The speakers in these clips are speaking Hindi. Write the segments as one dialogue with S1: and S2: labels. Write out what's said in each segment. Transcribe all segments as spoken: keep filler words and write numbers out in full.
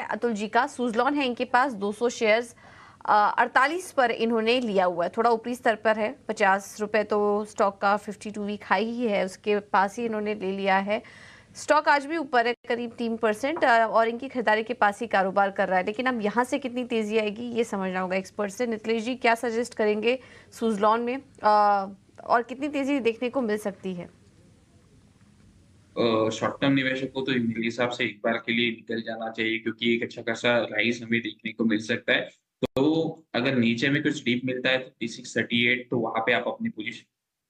S1: अतुल जी का। सुजलॉन है इनके पास दो सौ शेयर्स अड़तालीस पर इन्होंने लिया हुआ है, थोड़ा ऊपरी स्तर पर है। पचास रुपए तो स्टॉक का फिफ्टी टू वीक हाई ही है, उसके पास ही इन्होंने ले लिया है। स्टॉक आज भी ऊपर है करीब तीन परसेंट और इनकी खरीदारी के पास ही कारोबार कर रहा है। लेकिन अब यहाँ से कितनी तेजी आएगी ये समझना होगा एक्सपर्ट से। नीतीश जी क्या सजेस्ट करेंगे सुजलॉन में आ, और कितनी तेजी देखने को मिल सकती है?
S2: शॉर्ट टर्म निवेशक को तो मेरे हिसाब से एक बार के लिए निकल जाना चाहिए, क्योंकि एक अच्छा खासा राइज हमें देखने को मिल सकता है। तो अगर नीचे में कुछ डीप मिलता है थर्टी सिक्स थर्टी एट, तो वहां पे आप अपनी पोजीशन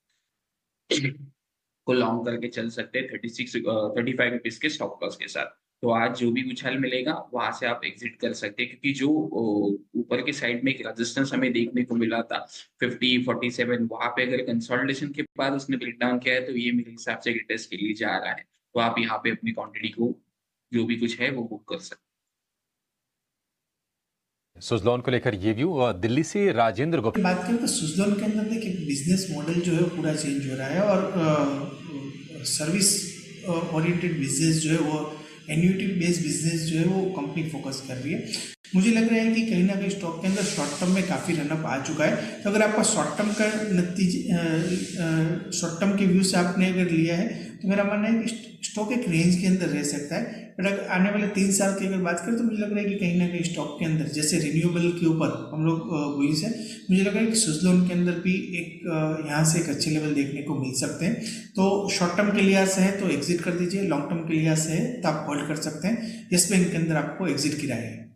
S2: को लॉन्ग करके चल सकते हैं thirty six thirty five rupees के स्टॉप लॉस के साथ। तो आज जो भी उछाल मिलेगा वहां से आप एग्जिट कर सकते हैं, क्योंकि जो अ, ऊपर के साइड में एक रेजिस्टेंस हमें देखने को मिला था फिफ्टी फोर्टी सेवन, वहां पे अगर कंसोलिडेशन के बाद उसने ब्रेक डाउन किया है, तो ये मेरे हिसाब से रिटेस्ट के लिए जा रहा है। तो आप यहाँ पे अपनी क्वांटिटी को जो भी कुछ है वो बुक कर सकते
S3: सुजलॉन को लेकर ये व्यू। और दिल्ली से राजेंद्र गुप्ता
S4: बात करें तो सुजलॉन के अंदर देखिए बिजनेस मॉडल जो है वो पूरा चेंज हो रहा है और सर्विस ओरिएंटेड बिजनेस जो है वो एन्यूटी बेस्ड बिजनेस जो है वो कंपनी फोकस कर रही है। मुझे लग रहा है कि कहीं ना कहीं स्टॉक के अंदर शॉर्ट टर्म में काफ़ी रनअप आ चुका है। तो अगर आपका शॉर्ट टर्म का नतीजे शॉर्ट टर्म के व्यू से आपने अगर लिया है तो मेरा मानना है कि स्टॉक एक रेंज के अंदर रह सकता है। बट अगर आने वाले तीन साल की अगर बात करें तो मुझे लग रहा है कि कहीं ना कहीं स्टॉक के अंदर जैसे रिन्यूएबल के ऊपर हम लोग बुलिश है, मुझे लग रहा है कि सुजलॉन के अंदर भी एक यहाँ से एक अच्छे लेवल देखने को मिल सकते हैं। तो शॉर्ट टर्म के लिहाज से है तो एग्जिट कर दीजिए, लॉन्ग टर्म के लिहाज से है तो आप होल्ड कर सकते हैं। येस बैंक के अंदर आपको एग्जिट की राय है।